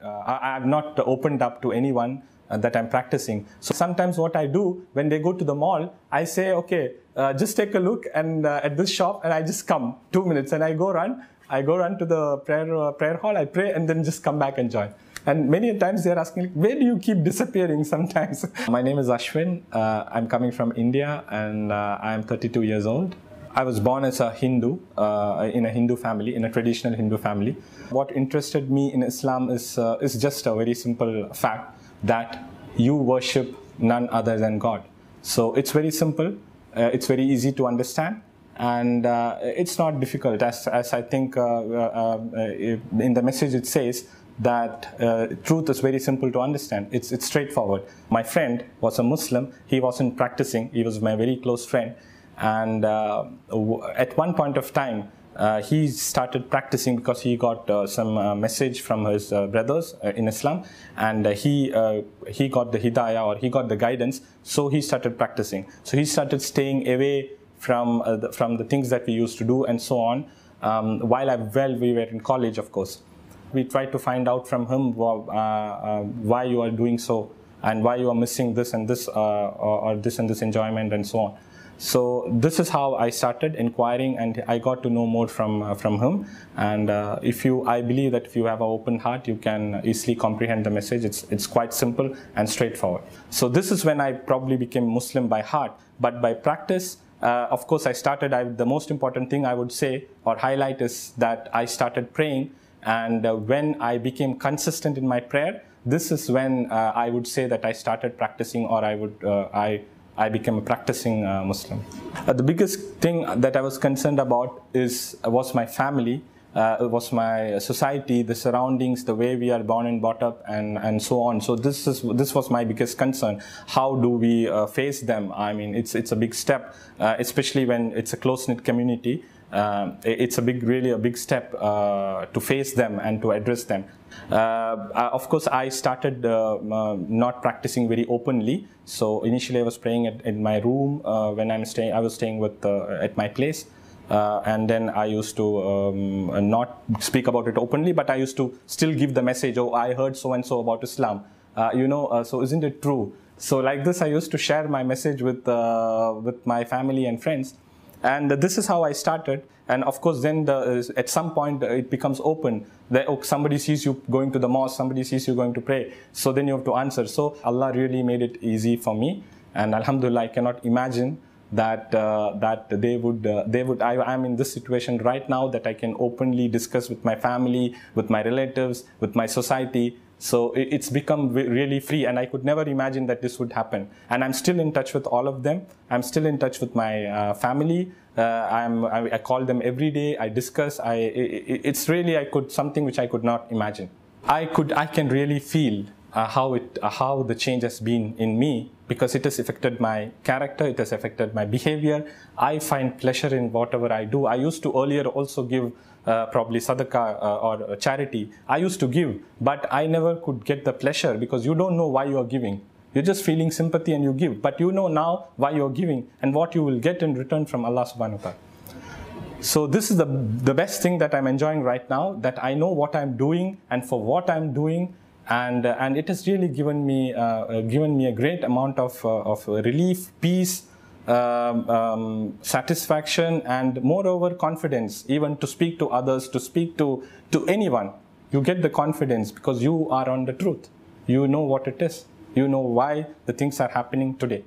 I've not opened up to anyone that I'm practicing. So sometimes what I do when they go to the mall, I say, okay, just take a look and at this shop, and I just come 2 minutes and I go run to the prayer hall, I pray, and then just come back and join. And many times they're asking, where do you keep disappearing sometimes? My name is Ashwin. I'm coming from India, and I'm 32 years old. I was born as a Hindu, in a Hindu family, in a traditional Hindu family. What interested me in Islam is just a very simple fact that you worship none other than God. So it's very simple, it's very easy to understand, and it's not difficult, as I think in the message it says that truth is very simple to understand. It's straightforward. My friend was a Muslim. He wasn't practicing. He was my very close friend, and at one point of time he started practicing because he got some message from his brothers in Islam, and he got the hidayah, or he got the guidance, so he started practicing. So he started staying away from the things that we used to do and so on, while we were in college, of course. We tried to find out from him why you are doing so, and why you are missing this and this, or this and this enjoyment and so on. So this is how I started inquiring, and I got to know more from him. And I believe that if you have an open heart, you can easily comprehend the message. It's quite simple and straightforward. So this is when I probably became Muslim by heart, but by practice, of course, the most important thing I would say or highlight is that I started praying. And when I became consistent in my prayer, this is when I would say that I started practicing, or I became a practicing Muslim. The biggest thing that I was concerned about was my family, was my society, the surroundings, the way we are born and brought up, and so on. So this was my biggest concern. How do we face them? I mean, it's a big step, especially when it's a close-knit community. It's really a big step to face them and to address them. Of course, I started not practicing very openly. So initially, I was praying in my room when I was staying at my place, and then I used to not speak about it openly, but I used to still give the message. Oh, I heard so and so about Islam. So isn't it true? So like this, I used to share my message with my family and friends. And this is how I started. And of course, then at some point it becomes open. Somebody sees you going to the mosque, somebody sees you going to pray. So then you have to answer. So Allah really made it easy for me. And Alhamdulillah, I cannot imagine that I'm in this situation right now, that I can openly discuss with my family, with my relatives, with my society. So it's become really free, and I could never imagine that this would happen. And I'm still in touch with all of them. I'm still in touch with my family. I call them every day. I discuss. It's really something which I could not imagine. I can really feel how the change has been in me, because it has affected my character. It has affected my behavior. I find pleasure in whatever I do. I used to earlier also give probably sadaqah or charity. I used to give, but I never could get the pleasure, because you don't know why you are giving. You're just feeling sympathy and you give, but you know now why you're giving and what you will get in return from Allah subhanahu wa ta'ala. So this is the best thing that I'm enjoying right now, that I know what I'm doing and for what I'm doing, and it has really given me a great amount of relief, peace, satisfaction, and moreover confidence, even to speak to others, to speak to anyone. You get the confidence because you are on the truth. You know what it is. You know why the things are happening today.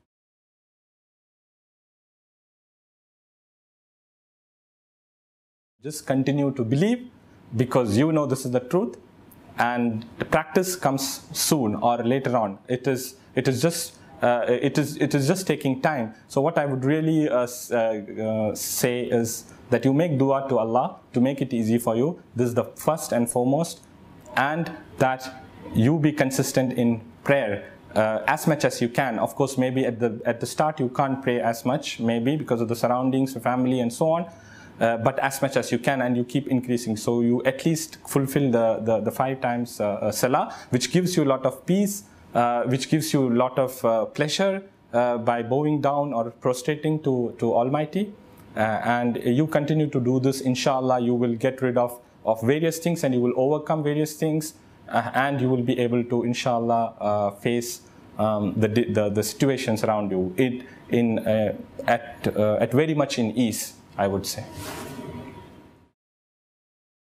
Just continue to believe, because you know this is the truth, and the practice comes soon or later on. It is just taking time. So what I would really say is that you make dua to Allah to make it easy for you. This is the first and foremost, and that you be consistent in prayer as much as you can. Of course, maybe at the start you can't pray as much, maybe because of the surroundings, the family, and so on. But as much as you can, and you keep increasing. So you at least fulfill the 5 times salah, which gives you a lot of peace, which gives you a lot of pleasure by bowing down or prostrating to Almighty. And you continue to do this, inshallah, you will get rid of various things, and you will overcome various things. and you will be able to, inshallah, face the situations around you at very much in ease, I would say.